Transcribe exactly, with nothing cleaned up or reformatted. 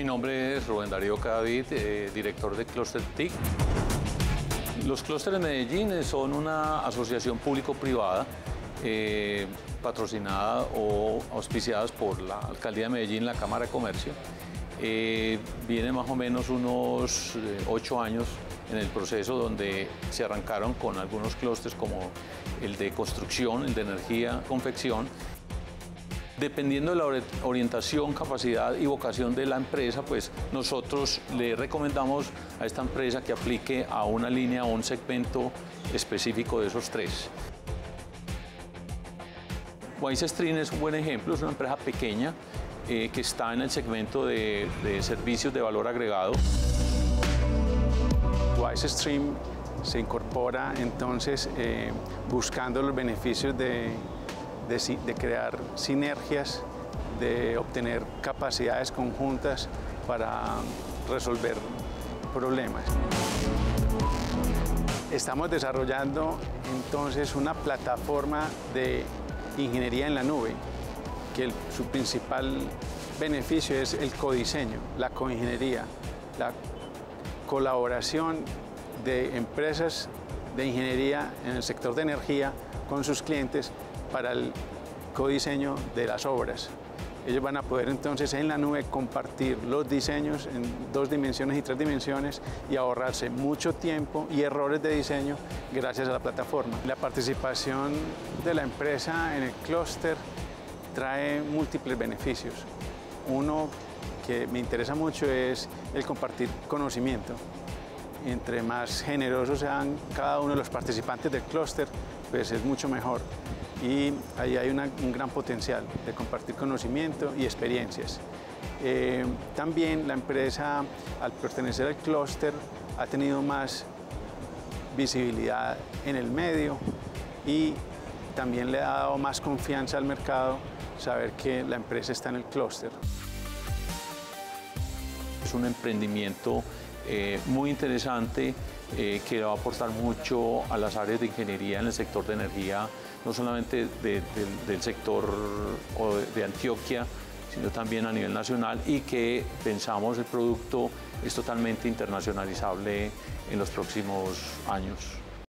Mi nombre es Rubén Darío Cadavid, eh, director de Clúster T I C. Los clústeres Medellín son una asociación público-privada eh, patrocinada o auspiciadas por la Alcaldía de Medellín, la Cámara de Comercio. Eh, viene más o menos unos eh, ocho años en el proceso, donde se arrancaron con algunos clústeres como el de construcción, el de energía, confección. Dependiendo de la orientación, capacidad y vocación de la empresa, pues nosotros le recomendamos a esta empresa que aplique a una línea o un segmento específico de esos tres. Wise Stream es un buen ejemplo, es una empresa pequeña eh, que está en el segmento de, de servicios de valor agregado. Wise Stream se incorpora entonces eh, buscando los beneficios de De, de crear sinergias, de obtener capacidades conjuntas para resolver problemas. Estamos desarrollando entonces una plataforma de ingeniería en la nube, que el, su principal beneficio es el codiseño, la coingeniería, la colaboración de empresas de ingeniería en el sector de energía con sus clientes para el codiseño de las obras. Ellos van a poder entonces en la nube compartir los diseños en dos dimensiones y tres dimensiones y ahorrarse mucho tiempo y errores de diseño gracias a la plataforma. La participación de la empresa en el clúster trae múltiples beneficios. Uno que me interesa mucho es el compartir conocimiento. Entre más generosos sean cada uno de los participantes del clúster, pues es mucho mejor. Y ahí hay una, un gran potencial de compartir conocimiento y experiencias. Eh, también la empresa, al pertenecer al clúster, ha tenido más visibilidad en el medio y también le ha dado más confianza al mercado saber que la empresa está en el clúster. Es un emprendimiento eh, muy interesante eh, que va a aportar mucho a las áreas de ingeniería en el sector de energía, no solamente de, de, del sector o de, de Antioquia, sino también a nivel nacional, y que pensamos el producto es totalmente internacionalizable en los próximos años.